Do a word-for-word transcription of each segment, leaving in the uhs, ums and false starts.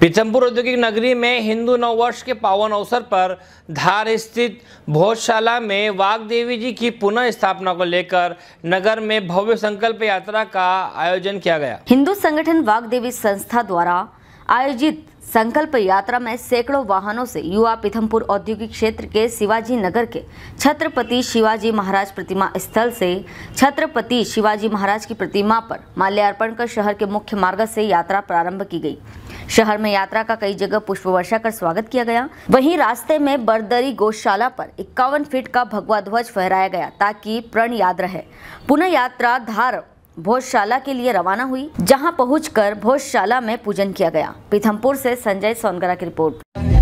पीथमपुर औद्योगिक नगरी में हिंदू नववर्ष के पावन अवसर पर धार स्थित भोजशाला में वाग्देवी जी की पुनः स्थापना को लेकर नगर में भव्य संकल्प यात्रा का आयोजन किया गया। हिंदू संगठन वाग्देवी संस्था द्वारा आयोजित संकल्प यात्रा में सैकड़ों वाहनों से युवा पीथमपुर औद्योगिक क्षेत्र के शिवाजी नगर के छत्रपति शिवाजी महाराज प्रतिमा स्थल से छत्रपति शिवाजी महाराज की प्रतिमा पर माल्यार्पण कर शहर के मुख्य मार्ग से यात्रा प्रारंभ की गई। शहर में यात्रा का कई जगह पुष्प वर्षा कर स्वागत किया गया। वहीं रास्ते में बरदरी गौशाला पर इक्यावन फीट का भगवा ध्वज फहराया गया ताकि प्रण याद रहे। पुनः यात्रा धार भोजशाला के लिए रवाना हुई, जहां पहुंचकर भोजशाला में पूजन किया गया। पीथमपुर से संजय सोनगरा की रिपोर्ट।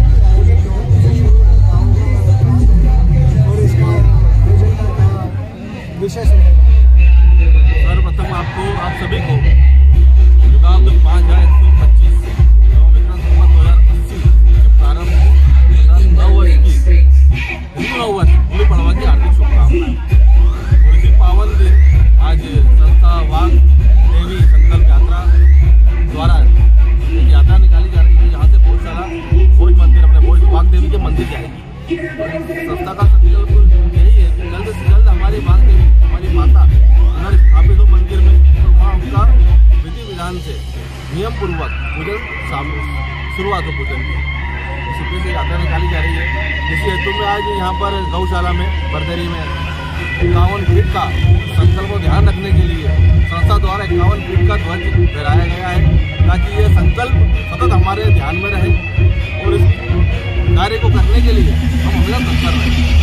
सर्वप्रथम आपको आप सभी को युगाब्द पाँच हजार एक सौ पच्चीस विक्रम संवत दो हजार अस्सी के प्रारंभ नववर्ष की हिंदू नववर्ष गुड़ी पड़वा की हार्दिक शुभकामनाएं। और इसी पावन दिन आज संस्था वाग देवी संकल्प यात्रा द्वारा एक यात्रा निकाली जा रही है, यहाँ से भोजशाला भोज मंदिर अपने भोज वाग देवी के मंदिर जाएगी। संस्था का संकल्प यही है कि जल्द से जल्द हमारी वाग देवी हमारी माता पुनर्स्थापित हो मंदिर में और वहाँ उनका विधि विधान से नियम पूर्वक पूजन शुरुआत हो पूजन की। इसी से यात्रा निकाली जा रही है। इसी हेतु में आज यहाँ पर गौशाला में बरदरी में इक्यावन फीट का संकल्प को ध्यान रखने के लिए संस्था द्वारा इक्यावन फीट का ध्वज फहराया गया है, ताकि ये संकल्प सतत हमारे ध्यान में रहे और इस कार्य को करने के लिए हम हमेशा तत्पर रहें।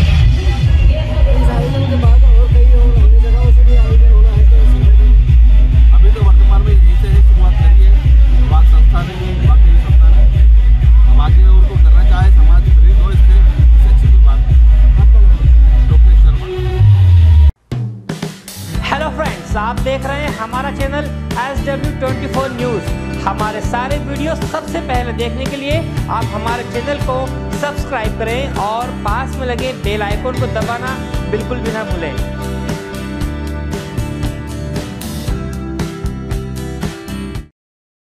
अभी तो वर्तमान में यहीं से शुरुआत करी है वाग संस्था ने, वाग देवी संस्था ने। हम आगे उनको करना चाहे समाज प्रेरित हो, इससे अच्छी कोई बात नहीं। लोकेश शर्मा। हेलो फ्रेंड्स, आप देख रहे हैं हमारा channel S W twenty four news. हमारे सारे वीडियो सबसे पहले देखने के लिए आप हमारे चैनल को सब्सक्राइब करें और पास में लगे बेल आइकन को दबाना बिल्कुल भी ना भूलें।